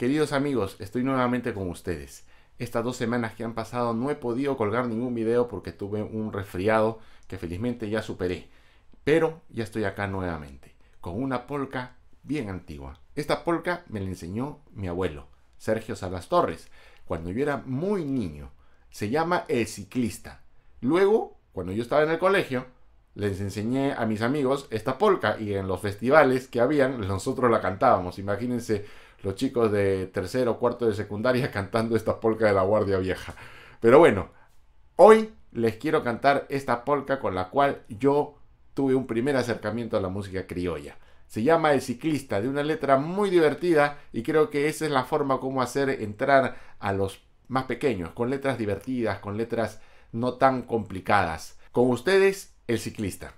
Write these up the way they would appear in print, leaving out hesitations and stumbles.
Queridos amigos, estoy nuevamente con ustedes. Estas 2 semanas que han pasado no he podido colgar ningún video porque tuve un resfriado que felizmente ya superé. Pero ya estoy acá nuevamente, con una polka bien antigua. Esta polka me la enseñó mi abuelo, Sergio Salas Torres, cuando yo era muy niño. Se llama El Ciclista. Luego, cuando yo estaba en el colegio, les enseñé a mis amigos esta polka y en los festivales que habían, nosotros la cantábamos. Imagínense los chicos de tercero o cuarto de secundaria cantando esta polka de la Guardia Vieja. Pero bueno, hoy les quiero cantar esta polka con la cual yo tuve un primer acercamiento a la música criolla. Se llama El Ciclista, de una letra muy divertida, y creo que esa es la forma como hacer entrar a los más pequeños, con letras divertidas, con letras no tan complicadas. Con ustedes, El Ciclista.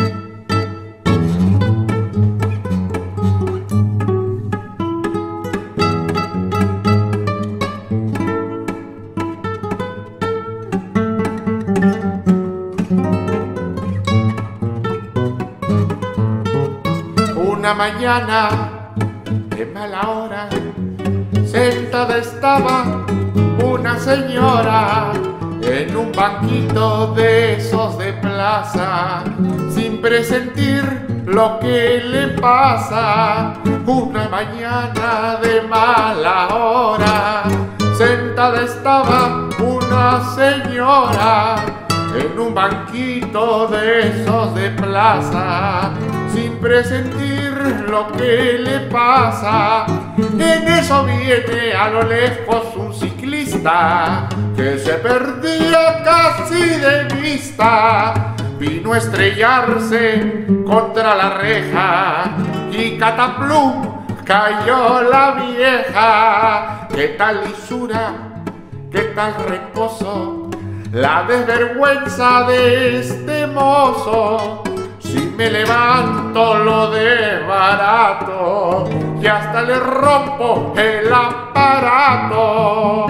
Una mañana de mala hora, sentada estaba una señora en un banquito de esos de plaza, sin presentir lo que le pasa. Una mañana de mala hora, sentada estaba una señora en un banquito de esos de plaza, sin presentir lo que le pasa. En eso viene a lo lejos un ciclista que se perdía casi de vista. Vino a estrellarse contra la reja y cataplum cayó la vieja. ¿Qué tal lisura? ¿Qué tal reposo? La desvergüenza de este mozo. Si me levanto lo desbarato y hasta le rompo el aparato.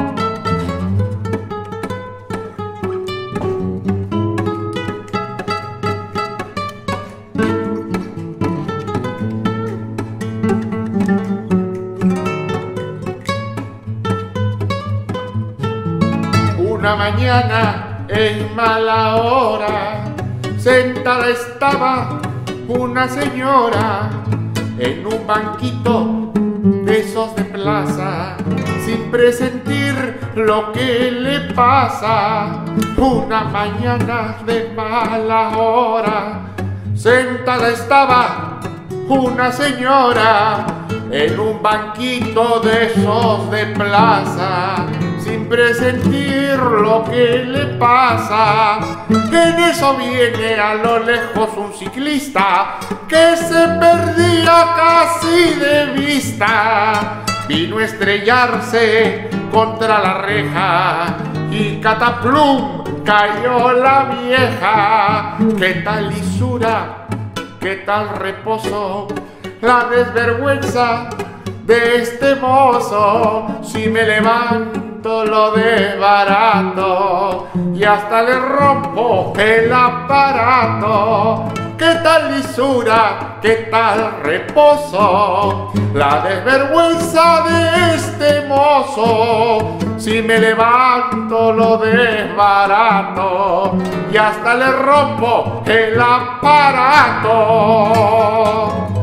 Una mañana en mala hora, sentada estaba una señora en un banquito de esos de plaza, sin presentir lo que le pasa. Una mañana de mala hora, sentada estaba una señora en un banquito de esos de plaza, sin presentir lo que le pasa. En eso viene a lo lejos un ciclista que se perdía casi de vista. Vino a estrellarse contra la reja y cataplum cayó la vieja. ¿Qué tal lisura? ¿Qué tal reposo? La desvergüenza de este mozo. Si me levanto lo desbarato y hasta le rompo el aparato. ¿Qué tal lisura? ¿Qué tal reposo? La desvergüenza de este mozo. Si me levanto lo desbarato y hasta le rompo el aparato.